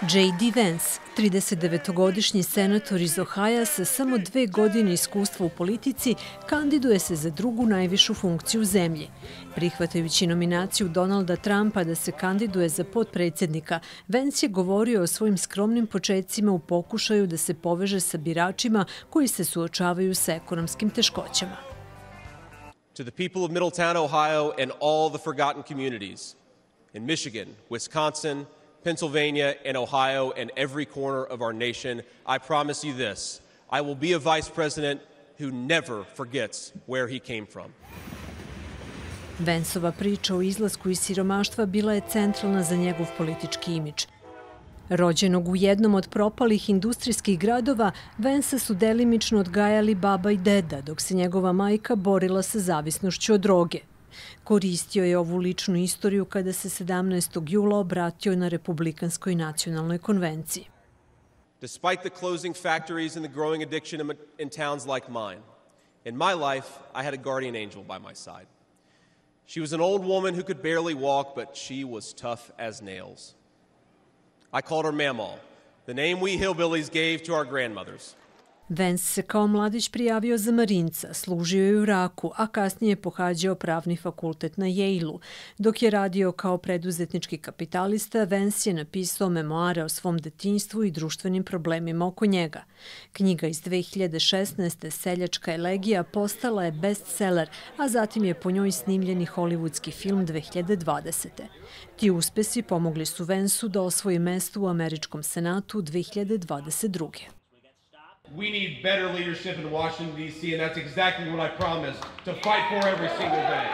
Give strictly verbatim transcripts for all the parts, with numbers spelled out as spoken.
J D Vance, tridesetdevetogodišnji senator iz Ohaja sa samo dve godine iskustva u politici, kandiduje se za drugu najvišu funkciju u zemlji. Prihvatajući nominaciju Donalda Trumpa da se kandiduje za potpredsjednika, Vance je govorio o svojim skromnim početcima u pokušaju da se poveže sa biračima koji se suočavaju sa ekonomskim teškoćama. To the people of Middletown, Ohio and all the forgotten communities in Michigan, Wisconsin, Pennsylvania, and Ohio, and every corner of our nation, I promise you this: I will be a vice president who never forgets where he came from. Vanceova priča o izlasku iz siromaštva bila je centralna za njegov politički imidž. Rođenog u jednom od propalih industrijskih gradova, Vancea su delimično odgajali baba i deda, dok se njegova majka borila sa zavisnošću od droge. Koristio je ovu ličnu istoriju kada se sedamnaestog jula obratio na Republikanskoj nacionalnoj konvenciji. Despite the closing factories and the growing addiction in towns like mine, in my life I had a guardian angel by my side. She was an old woman who could barely walk, but she was tough as nails. I called her Mamaw, the name we hillbillies gave to our grandmothers. Vance se kao mladić prijavio za marinca, služio je u Iraku, a kasnije pohađao pravni fakultet na Yale-u. Dok je radio kao preduzetnički kapitalista, Vance je napisao memoare o svom detinjstvu i društvenim problemima oko njega. Knjiga iz dve hiljade šesnaeste. Seljačka elegija postala je bestseller, a zatim je po njoj snimljen i hollywoodski film dve hiljade dvadesete. Ti uspesi pomogli su Vanceu da osvoji mesto u Američkom senatu dve hiljade dvadeset druge. We need better leadership in Washington, D C, and that's exactly what I promise to fight for every single day.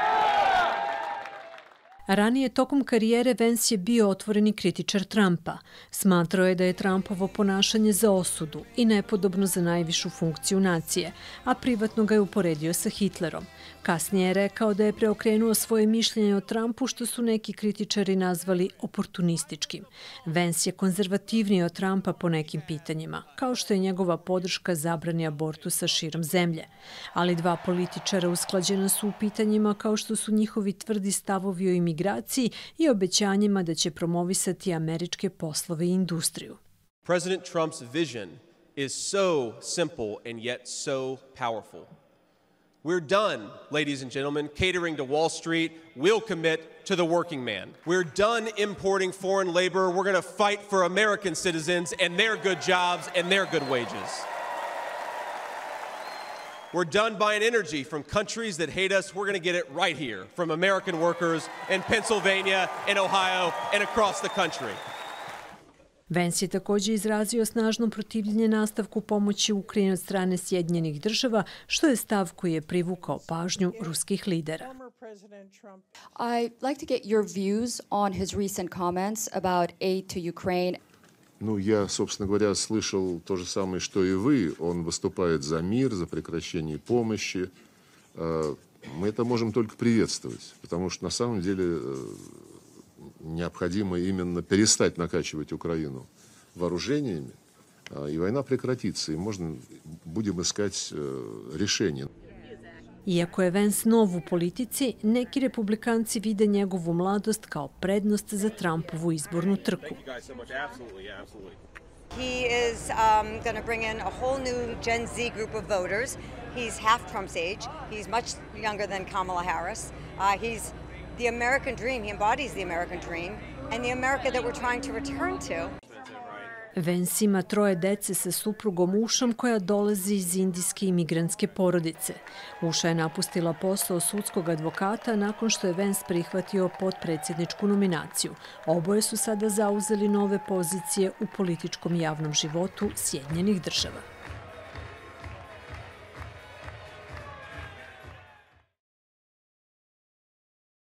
Ranije tokom karijere Vance je bio otvoreni kritičar Trumpa. Smatrao je da je Trumpovo ponašanje za osudu i nepodobno za najvišu funkciju nacije, a privatno ga je uporedio sa Hitlerom. Kasnije je rekao da je preokrenuo svoje mišljenje o Trumpu, što su neki kritičari nazvali oportunističkim. Vance je konzervativniji od Trumpa po nekim pitanjima, kao što je njegova podrška zabrani abortusa širom zemlje. Ali dva političara usklađena su u pitanjima kao što su njihovi tvrdi stavovi o imigraciji i obećanjima da će promovisati američke poslove i industriju. President Trump's vision is so simple and yet so powerful. We're done, ladies and gentlemen, catering to Wall Street. We'll commit to the working man. We're done importing foreign labor. We're going to fight for American citizens and their good jobs and their good wages. We're done buying energy from countries that hate us. We're going to get it right here from American workers in Pennsylvania and Ohio and across the country. Vance je također izrazio snažno protivljenje nastavku pomoći Ukrajini od strane Sjedinjenih država, što je stav koji je privukao pažnju ruskih lidera. I'd like to get your views on his recent comments about aid to Ukraine. Ну, я, собственно говоря, слышал то же самое, что и вы. Он выступает за мир, за прекращение помощи. Мы это можем только приветствовать, потому что на самом деле необходимо именно перестать накачивать Украину вооружениями, и война прекратится, и можно будем искать решение. Iako je Vance nov u politici, neki republikanci vide njegovu mladost kao prednost za Trumpovu izbornu trku. He is um, going to bring in a whole new Gen Z group of voters. He's half Trump's age. He's much younger than Kamala Harris. Uh, he's the American dream. He embodies the American dream and the America that we're trying to return to. Vance ima troje dece sa suprugom Ušom koja dolazi iz indijske imigrantske porodice. Uša je napustila posao sudskog advokata nakon što je Vance prihvatio potpredsjedničku nominaciju. Oboje su sada zauzeli nove pozicije u političkom javnom životu Sjedinjenih država.